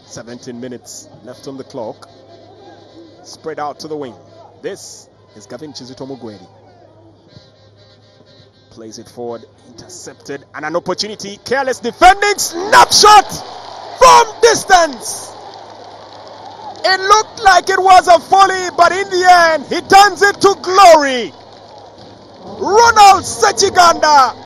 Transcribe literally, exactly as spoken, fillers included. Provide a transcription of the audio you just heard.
seventeen minutes left on the clock. Spread out to the wing. This is Gavin Chizito-Mugweri. Plays it forward, intercepted, and an opportunity. Careless defending, snapshot from distance. It looked like it was a volley, but in the end, he turns it to glory. Ronald Ssekiganda.